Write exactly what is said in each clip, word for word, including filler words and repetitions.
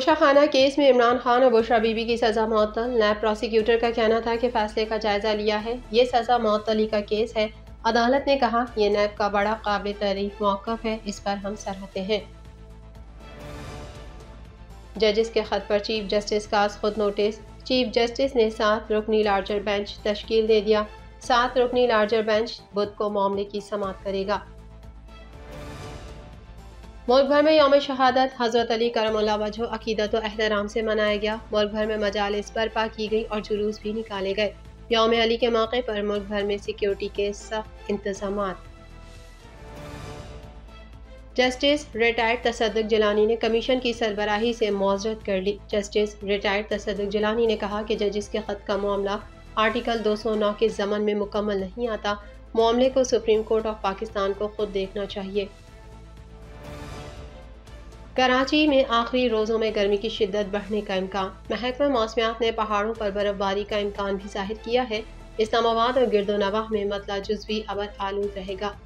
Toshakhana case में इमरान खान और बुशरा बीबी की सज़ा मुअत्तल। नैब प्रोसिक्यूटर का कहना था कि फैसले का जायजा लिया है, ये सज़ा मुअत्तली का केस है। अदालत ने कहा यह नैब का बड़ा काबिल तारीफ मौक़िफ़ है, इस पर हम सराहते हैं। जजिस के खत पर चीफ जस्टिस का खुद नोटिस। चीफ जस्टिस ने सात रुकनी लार्जर बेंच तश्कील दे दिया। सात रुकनी लार्जर बेंच बुध को मामले की समाअत करेगा। मुल्क भर में यौम शहादत हज़रत अली करमुल्लाह वजह अकीदत व एहतराम से मनाया गया। मुल्क भर में मजालिस बर्पा की गई और जुलूस भी निकाले गए। यौम अली के मौके पर मुल्क भर में सिक्योरिटी के सख्त इंतजामात। जस्टिस रिटायर्ड तसद्दुक जिलानी ने कमीशन की सरबराही से मुआवजत कर ली। जस्टिस रिटायर्ड तसद्दुक जिलानी ने कहा कि जजिस के खत का मामला आर्टिकल दो सौ नौ के ज़मन में मुकम्मल नहीं आता। मामले को सुप्रीम कोर्ट ऑफ पाकिस्तान को खुद देखना चाहिए। कराची में आखिरी रोज़ों में गर्मी की शिद्दत बढ़ने का इम्कान। महकमा मौसमियात ने पहाड़ों पर बर्फबारी का इम्कान भी जाहिर किया है। इस्लामाबाद और गिरदोनवाह में मतला जुज़वी अबर आलूद रहेगा।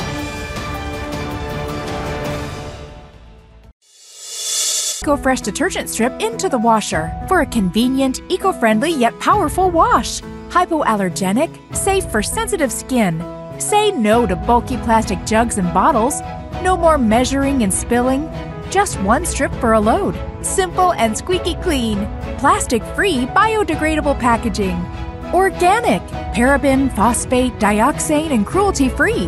EcoFresh detergent strip into the washer for a convenient, eco-friendly yet powerful wash. Hypoallergenic, safe for sensitive skin. Say no to bulky plastic jugs and bottles. No more measuring and spilling. Just one strip for a load. Simple and squeaky clean. Plastic-free, biodegradable packaging. Organic, paraben, phosphate, dioxane, and cruelty-free.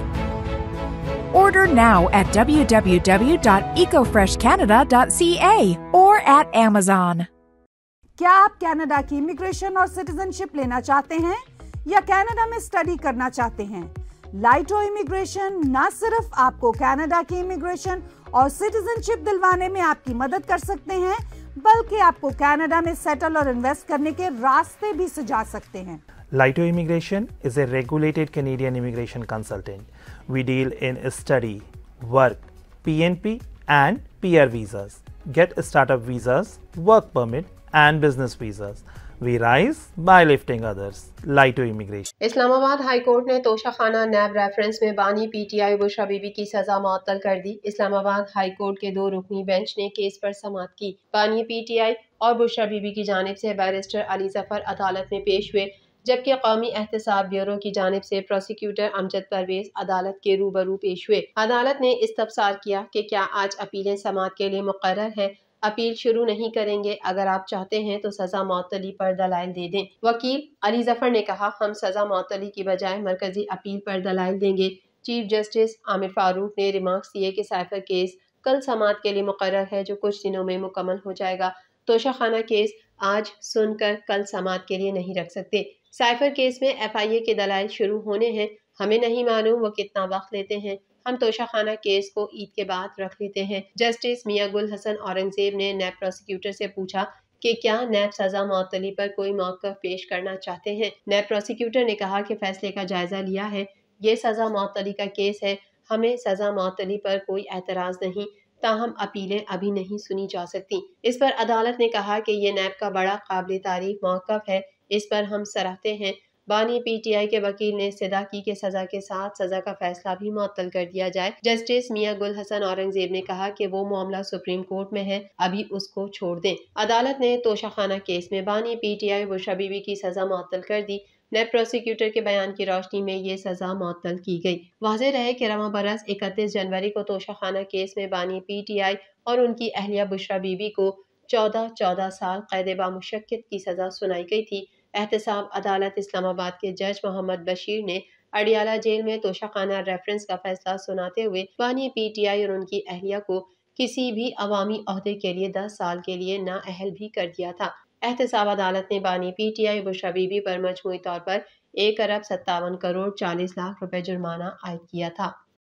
Order now at w w w dot eco fresh canada dot c a or at Amazon. क्या आप Canada की immigration और citizenship लेना चाहते हैं या Canada में study करना चाहते हैं? लाइटो इमिग्रेशन न सिर्फ आपको कनाडा की इमिग्रेशन और सिटीजनशिप दिलवाने में आपकी मदद कर सकते हैं, बल्कि आपको कनाडा में सेटल और इन्वेस्ट करने के रास्ते भी सुझा सकते हैं। Laito Immigration is a regulated Canadian immigration consultant. We deal in study, work, P N P and P R visas. Get startup visas, work permit and business visas. We rise by lifting others. Laito Immigration. Islamabad high court ने तोशाखाना नैब reference में बानी PTI Bushra Bibi की सजा मुअत्तल कर दी। Islamabad high court के दो रुकनी bench ने केस पर समाअत की। बानी पीटीआई और बुशरा बीबी की जानिब से बैरिस्टर अली जफर अदालत में पेश हुए, जबकि कौमी एहतसाब ब्यूरो की जानिब से प्रोसिक्यूटर अमजद परवेज अदालत के रूबरू पेश हुए। अदालत ने इस्तफसार किया कि क्या आज अपीलें समाअत के लिए मुकर्रर हैं। अपील शुरू नहीं करेंगे। अगर आप चाहते हैं तो सजा मुअत्तली पर दलाइल दे दें। वकील अली जफर ने कहा, हम सजा मुअत्तली की बजाय मरकजी अपील पर दलाइल देंगे। चीफ जस्टिस आमिर फारूक ने रिमार्क्स दिए कि साइफर केस कल समाअत के लिए मुकर्रर है, जो कुछ दिनों में मुकम्मल हो जाएगा। तोशाखाना केस आज सुनकर कल समाअत के लिए नहीं रख सकते। साइफर केस में एफ आई ए के दलाइल शुरू होने हैं। हमें नहीं मालूम वो कितना वक्त लेते हैं। हम तोशाखाना केस को ईद के बाद रख लेते हैं। जस्टिस मियां गुल हसन औरंगजेब ने नैब प्रोसिक्यूटर से पूछा कि क्या नैब सजा मुअत्तली पर कोई मौक़िफ़ पेश करना चाहते हैं। नैब प्रोसिक्यूटर ने कहा कि फैसले का जायजा लिया है, ये सजा मुअत्तली का केस है, हमें सजा मुअत्तली पर कोई एतराज़ नहीं, ताहम अपीलें अभी नहीं सुनी जा सकती। इस पर अदालत ने कहा कि ये नैब का बड़ा काबिल तारीफ मौक़िफ़ है, इस पर हम सराहते हैं। बानी पीटीआई के वकील ने इस्तदा की कि सजा के साथ सजा का फैसला भी मुअत्तल कर दिया जाए। जस्टिस मियां गुल हसन औरंगजेब ने कहा कि वो मामला सुप्रीम कोर्ट में है, अभी उसको छोड़ दें। अदालत ने तोशाखाना केस में बानी पीटीआई बुशरा बीबी की सजा मुअत्तल कर दी। नैब प्रोसिक्यूटर के बयान की रोशनी में ये सजा मुअत्तल की गई। वाज़ेह रहे कि रवां बरस इकतीस जनवरी को तोशाखाना केस में बानी पीटीआई और उनकी अहलिया बुशरा बीबी को चौदह चौदह साल कैद बामुशक्कत की सजा सुनाई गई थी। एहतसाब अदालत इस्लामाबाद के जज मोहम्मद बशीर ने अडियाला जेल में तोशाखाना रेफरेंस का फैसला सुनाते हुए बानी पीटीआई और उनकी अहलिया को किसी भी अवामी ओहदे के लिए दस साल के लिए नाअहल भी कर दिया था। एहतसाब अदालत ने बानी पीटीआई बुशरा बीबी पर मजमूई तौर पर एक अरब सत्तावन करोड़ चालीस लाख रुपए जुर्माना आयद किया था।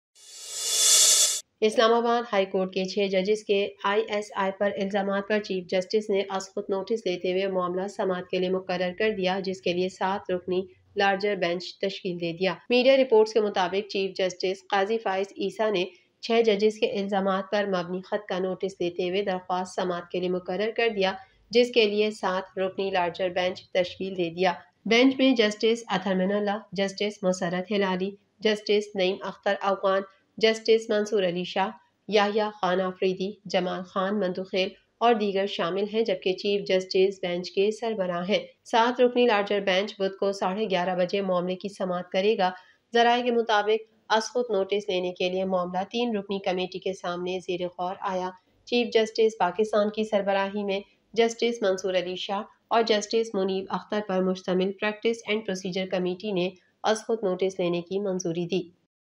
इस्लामाबाद हाई कोर्ट के छह जजेस के आई एस आई पर इल्जामात पर चीफ जस्टिस ने असखुद नोटिस लेते हुए मामला समाअत के लिए मुकर्रर कर दिया, जिसके लिए सात रुकनी लार्जर बेंच तश्कील दे दिया। मीडिया रिपोर्ट्स के मुताबिक चीफ जस्टिस काजी फाइज ईसा ने छह जजेस के इल्जामात पर मबनी खत का नोटिस देते हुए दरख्वास्त समाअत के लिए मुकर्रर कर दिया, जिसके लिए सात रुकनी लार्जर बेंच तश्कील दे दिया। बेंच में justice Athar Minallah, justice Musarrat Hilali, justice Naeem Akhtar Afghan, justice Mansoor Ali Shah, Yahya Khan Afridi, Jamal Khan Mandokhail और दीगर शामिल हैं, जबकि चीफ जस्टिस बेंच के सरबराह हैं। सात रुकनी लार्जर बेंच बुध को साढ़े ग्यारह बजे मामले की समाअत करेगा। जराये के मुताबिक असखुद नोटिस लेने के लिए मामला तीन रुकनी कमेटी के सामने ज़ेर गौर आया। चीफ जस्टिस पाकिस्तान की सरबराही में जस्टिस मंसूर अली शाह और जस्टिस मुनीब अख्तर पर मुश्तमिल प्रैक्टिस एंड प्रोसीजर कमेटी ने असखुद नोटिस लेने की मंजूरी दी।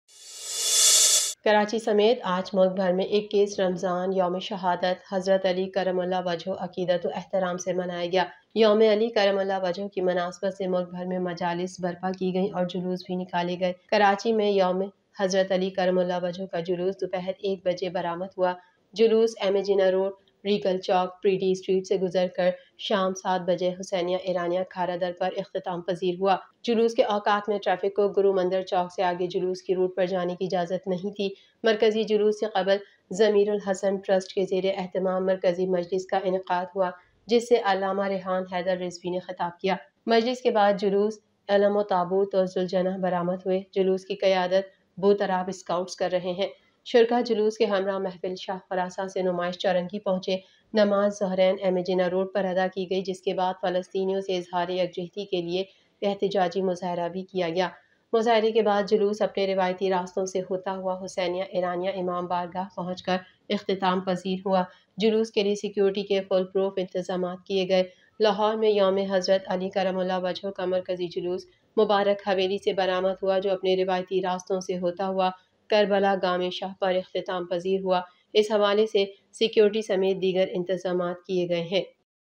कराची समेत आज मुल्क भर में इक्कीस रमज़ान यौम शहादत हज़रत अली करमल्ला वजह अकीदत व एहतराम से मनाया गया। यौम अली करमल्ला वजह की मुनासबत से मुल्क भर में मजालिस बर्पा की गई और जुलूस भी निकाले गए। कराची में यौम हज़रत अली करमल्ला वजह का जुलूस दोपहर एक बजे बरामद हुआ। जुलूस एमेजिना रोड, रीगल चौक, प्रीडी स्ट्रीट से गुजर कर शाम सात बजे हुसैनिया ईरानिया खारा दर पर इख्तिताम पजीर हुआ। जुलूस के औकात में ट्रैफिक को गुरु मंदिर चौक से आगे जुलूस की रूट पर जाने की इजाज़त नहीं थी। मरकजी जुलूस से कबल ज़मीरुल हसन ट्रस्ट के ज़ेर एहतमाम मरकजी मजलिस का इनेकाद हुआ, जिससे अल्लामा रेहान हैदर रिजवी ने खिताब किया। मजलिस के बाद जुलूस अलम व ताबूत और जुलजना बरामद हुए। जुलूस की क़यादत बुतराब स्काउट्स कर रहे हैं। शुरका जुलूस के हमरा महफिल शाह फरासा से नुमाइश चौरंगी पहुंचे। नमाज ज़हरैन एमेजिना रोड पर अदा की गई, जिसके बाद फ़लस्तीनियों से इजहार यकजहती के लिए एहतजाजी मुजाहरा भी किया गया। मुजाहरे के बाद जुलूस अपने रिवायती रास्तों से होता हुआ हुसैनिया ईरानिया इमाम बारगाह पहुँच कर इख्तिताम पजीर हुआ। जुलूस के लिए सिक्योरिटी के फुल प्रूफ इंतजाम किए गए। लाहौर में यौम हज़रत अली करमुल्लाह वजह का मरकजी जुलूस मुबारक हवेली से बरामद हुआ, जो अपने रिवायती रास्तों से होता हुआ करबला गामे शाह पर इख्तिताम पजीर हुआ। इस हवाले से सिक्योरिटी समेत दीगर इंतजाम किए गए हैं।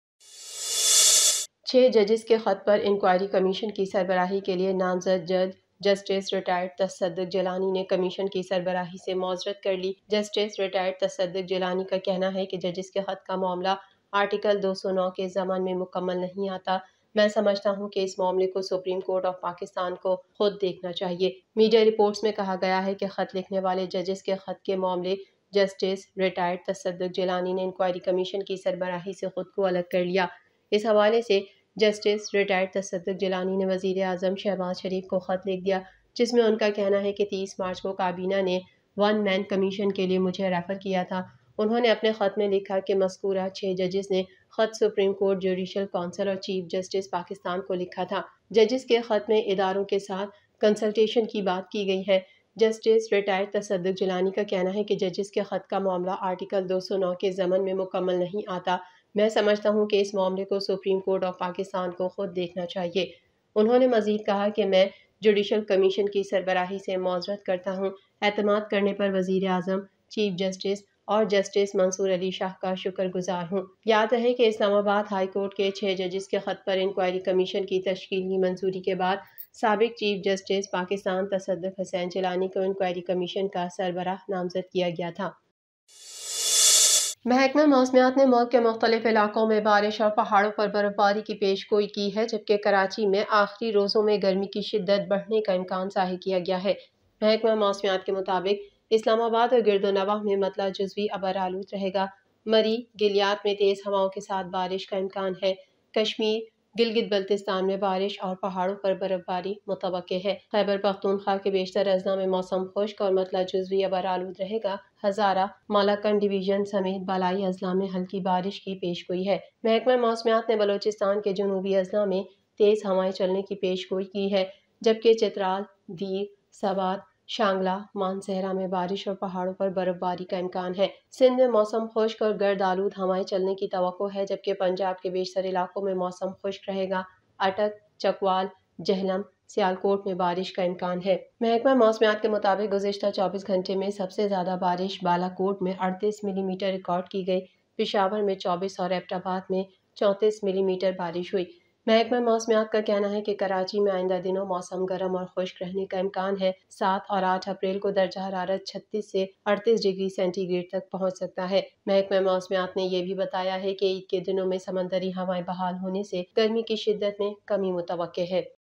छह जजेस के खत पर इंक्वायरी कमीशन की सरबराही के लिए नामजद जज जस्टिस रिटायर्ड तसद्दुक जिलानी ने कमीशन की सरबराही से मौजरत कर ली। जस्टिस रिटायर्ड तसद्दुक जिलानी का कहना है कि जजेस के खत का मामला आर्टिकल दो सौ नौ के ज़मान में मुकम्मल नहीं आता। मैं समझता हूँ कि इस मामले को सुप्रीम कोर्ट ऑफ पाकिस्तान को खुद देखना चाहिए। मीडिया रिपोर्ट्स में कहा गया है कि खत लिखने वाले जजेस के खत के मामले जस्टिस रिटायर्ड तसद्दुक जिलानी ने इंक्वायरी कमीशन की सरबराही से खुद को अलग कर लिया। इस हवाले से जस्टिस रिटायर्ड तसद्दुक जिलानी ने वज़ीर आज़म शहबाज शरीफ को खत लिख दिया, जिसमें उनका कहना है कि तीस मार्च को काबीना ने वन मैन कमीशन के लिए मुझे रेफर किया था। उन्होंने अपने ख़त में लिखा कि मज़कूरा छः जजेस ने ख़त सुप्रीम कोर्ट जुडिशल काउंसिल और चीफ जस्टिस पाकिस्तान को लिखा था। जजेस के ख़त में इदारों के साथ कंसल्टेशन की बात की गई है। जस्टिस रिटायर्ड तसद्दुक जिलानी का कहना है कि जजेस के ख़त का मामला आर्टिकल दो सौ नौ के ज़मन में मुकम्मल नहीं आता। मैं समझता हूँ कि इस मामले को सुप्रीम कोर्ट ऑफ पाकिस्तान को खुद देखना चाहिए। उन्होंने मज़ीद कहा कि मैं जुडिशल कमीशन की सरबराही से मौजरत करता हूँ। एतमाद करने पर वज़ीर आज़म, चीफ जस्टिस और जस्टिस मंसूर अली शाह का शुक्रगुजार हूँ। याद रहे कि इस्लामाबाद हाई कोर्ट के छः जजेस के खत पर इंक्वायरी कमीशन की तश्कील की मंजूरी के बाद साबिक चीफ जस्टिस पाकिस्तान तसद्दुक हुसैन जिलानी को इंक्वायरी कमीशन का सरबराह नामजद किया गया था। महकमा मौसमियात ने मुल्क के मुख्तलिफ इलाकों में बारिश और पहाड़ों पर बर्फबारी की पेशगोई की है, जबकि कराची में आखिरी रोज़ों में गर्मी की शिद्दत बढ़ने का इम्कान ज़ाहिर किया गया है। महकमा मौसमियात के मुताबिक इस्लामाबाद और गिरदोनवाह में मतला जुज़वी अबर आलूद रहेगा। मरी गिलियात में तेज़ हवाओं के साथ बारिश का इम्कान है। कश्मीर, गिलगित बल्तिस्तान में बारिश और पहाड़ों पर बर्फबारी मुतवक्के है। खैबर पख्तूनख्वा के बेशतर अजला में मौसम खुश्क और मतला जुज़वी अबर आलूद रहेगा। हज़ारा, मालाकंड डिवीजन समेत बालाई अजला में हल्की बारिश की पेशगोई है। महकमा मौसमियात ने बलोचिस्तान के जनूबी अजला में तेज़ हवाएं चलने की पेशगोई की है, जबकि चित्राल, दीर, सवात, शांगला, मानसहरा में बारिश और पहाड़ों पर बर्फबारी का इम्कान है। सिंध में मौसम खुश्क और गर्द आलूद हवाएं चलने की तवक्को है, जबकि पंजाब के बेशतर इलाकों में मौसम खुश्क रहेगा। अटक, चकवाल, जहलम, सियालकोट में बारिश का इम्कान है। महकमा मौसमियात के मुताबिक गुज़िश्ता चौबीस घंटे में सबसे ज़्यादा बारिश बालाकोट में अड़तीस मिलीमीटर रिकॉर्ड की गई। पेशावर में चौबीस और एबटाबाद में चौंतीस मिलीमीटर बारिश हुई। महकमा मौसमियात का कहना है कि कराची में आइंदा दिनों मौसम गर्म और खुश्क रहने का इम्कान है। सात और आठ अप्रैल को दर्जा हरारत छत्तीस से अड़तीस डिग्री सेंटीग्रेड तक पहुंच सकता है। महकमा मौसमियात ने यह भी बताया है कि ईद के दिनों में समंदरी हवाएं बहाल होने से गर्मी की शिद्दत में कमी मुतवक्के है।